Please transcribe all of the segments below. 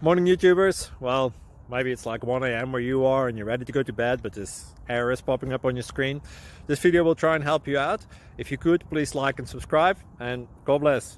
Morning YouTubers. Well, maybe it's like 1 a.m. where you are and you're ready to go to bed, but this error is popping up on your screen. This video will try and help you out. If you could, please like and subscribe, and God bless.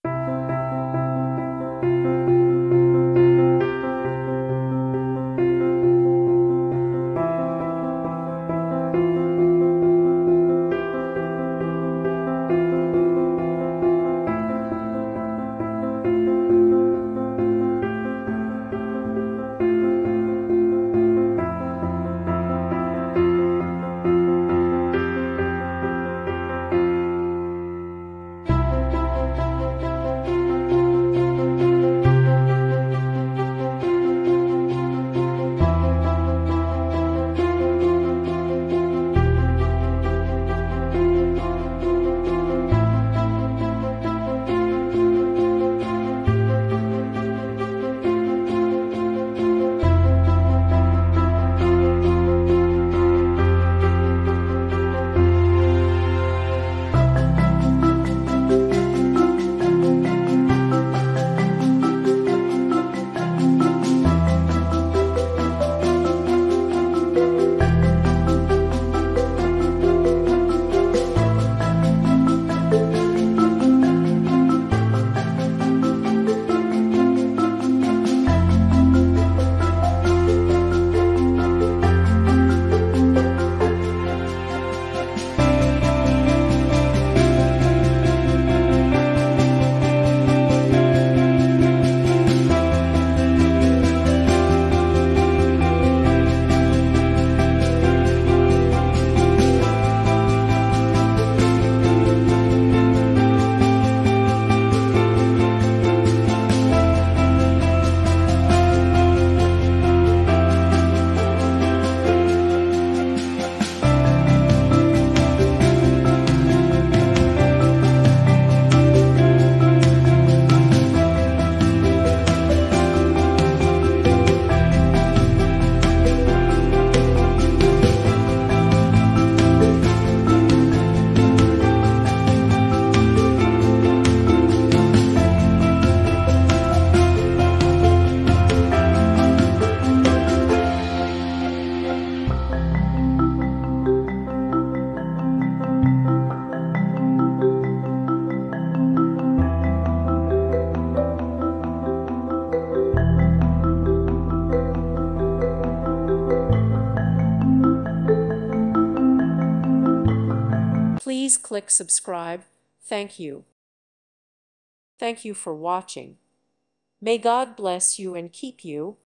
Please click subscribe. Thank you. Thank you for watching. May God bless you and keep you.